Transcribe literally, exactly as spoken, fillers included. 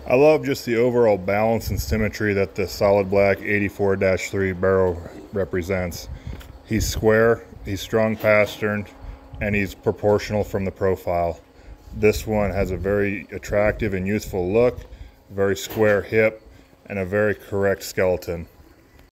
I love just the overall balance and symmetry that the solid black eighty-four dash three barrel represents. He's square, he's strong pasterned, and he's proportional from the profile. This one has a very attractive and youthful look, very square hip, and a very correct skeleton.